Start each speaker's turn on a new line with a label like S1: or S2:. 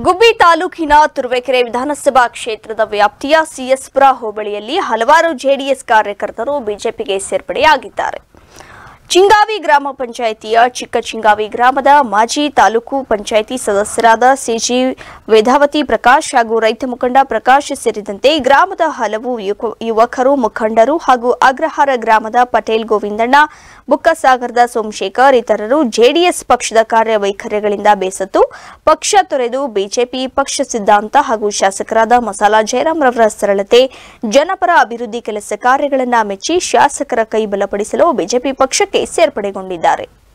S1: ಗುಬ್ಬಿ ತಾಲೂಕಿನ ತುರುವೇಕೆರೆ ವಿಧಾನಸಭಾ ಕ್ಷೇತ್ರದ ವ್ಯಾಪ್ತಿಯ ಸಿಎಸ್ಪುರ ಹೋಬಳಿಯಲ್ಲಿ ಹಲವಾರು ಜೆಡಿಎಸ್ ಕಾರ್ಯಕರ್ತರು ಬಿಜೆಪಿಗೆ ಸೇರ್ಪಡೆಯಾಗಿದ್ದಾರೆ. ಚಿಂಗಾವಿ ಗ್ರಾಮ ಪಂಚಾಯಿತಿಯ ಚಿಕ್ಕ ಚಿಂಗಾವಿ ಗ್ರಾಮದ ಮಾಜಿ ತಾಲೂಕು ಪಂಚಾಯಿತಿ ಸದಸ್ಯರಾದ ಸಿಜಿ ವೇದಾವತಿ ಪ್ರಕಾಶ್ ಹಾಗೂ ರೈತ ಮುಖಂಡ ಪ್ರಕಾಶ್ ಸೇರಿದಂತೆ ಗ್ರಾಮದ ಹಲವು ಯುವಕರು ಮುಖಂಡರು ಹಾಗೂ ಅಗ್ರಹಾರ ಗ್ರಾಮದ ಪಟೇಲ್ ಗೋವಿಂದಣ್ಣ, ಬುಕ್ಕಸಾಗರದ ಸೋಮಶೇಖರ್ ಇತರರು ಜೆಡಿಎಸ್ ಪಕ್ಷದ ಕಾರ್ಯವೈಖರ್ಯಗಳಿಂದ ಬೇಸತ್ತು ಪಕ್ಷ ತೊರೆದು ಬಿಜೆಪಿ ಪಕ್ಷ ಸಿದ್ಧಾಂತ ಹಾಗೂ ಶಾಸಕರಾದ ಮಸಾಲಾ ಜಯರಾಮ್ ರವರ ಸರಳತೆ, ಜನಪರ ಅಭಿವೃದ್ಧಿ ಕೆಲಸ ಕಾರ್ಯಗಳನ್ನು ಮೆಚ್ಚಿ ಶಾಸಕರ ಕೈ ಬಲಪಡಿಸಲು ಬಿಜೆಪಿ ಪಕ್ಷಕ್ಕೆ ಸೇರ್ಪಡೆಗೊಂಡಿದ್ದಾರೆ.